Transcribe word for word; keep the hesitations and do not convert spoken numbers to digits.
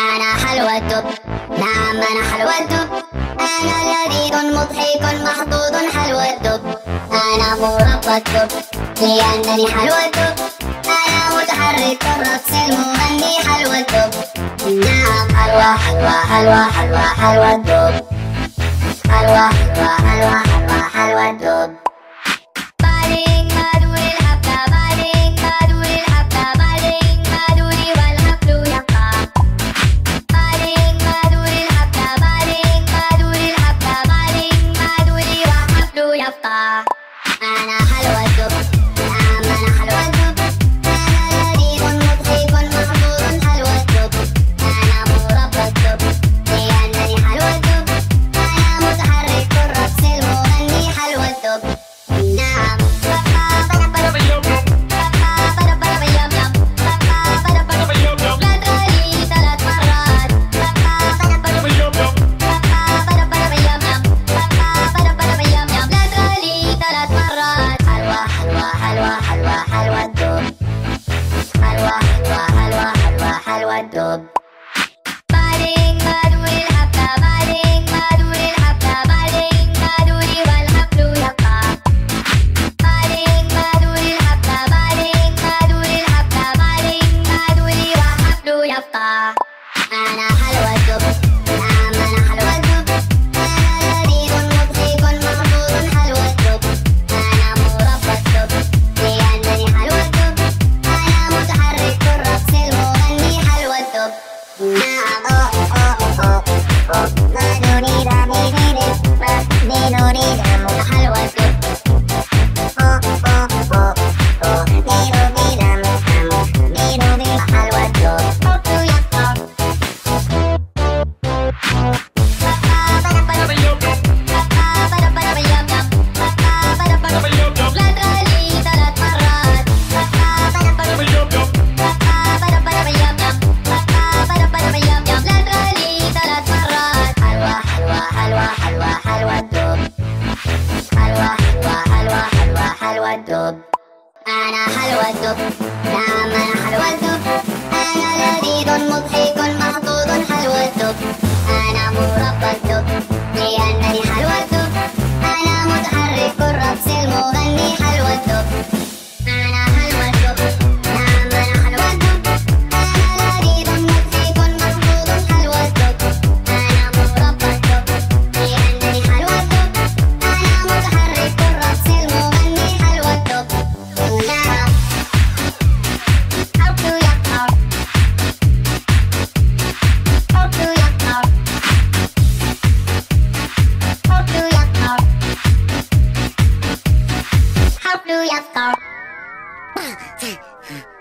أنا حلوى الدب، نعم أنا حلوى الدب، أنا لذيذ مضحك محظوظ حلوى الدب، أنا مربى الدب لأنني حلوى الدب، أنا متحرك الرقص المغني حلوى الدب، نعم حلوى حلوى حلوى حلوى حلوى الدب، حلوى حلوى حلوى حلوى حلوى الدب. بعدين ما دور الحبة، بعدين ما دور الحبة، بعدين ما دوري والحفل يبقى. بعدين ما دور الحبة، بعدين ما دور الحبة، بعدين ما دوري والحفل يبقى. أنا حلوى الدب، نعم أنا حلوى الدب، أنا لذيذ مضحك محظوظ حلوى الدب، أنا مربى الدب لأنني حلوى الدب، أنا متحرك الرقص المغني حلوى الدب، نعم. الدب. بعدين ما دور الحبة، بعدين ما دور الحبة، بعدين ما دوري والحفل يبقى. بعدين ما دور الحبة، بعدين ما دور الحبة، بعدين ما دوري والحفل يبقى. أنا حلوى الدب، نعم أنا حلوى الدب، أنا لذيذ مضحك محظوظ حلوى الدب، أنا مربى الدب لأنني حلوى الدب، أنا متحرك الرقص المغني حلوى الدب، نعم. ما نريد من ما نريد حلوى الدب. حلوى الدب. أنا حلوى الدب، نعم أنا حلوى الدب، أنا لذيذ مضحك محظوظ حلوى الدب، أنا مربى الدب لأنني حلوى الدب، أنا متحرك الرقص المغني حلوى الدب، أنا حلوى الدب، نعم أنا حلوى الدب، أنا لذيذ مضحك محظوظ حلوى الدب، أنا مربى الدب لأنني حلوى الدب، أنا متحرك الرقص المغني حلوى الدب. How do you start?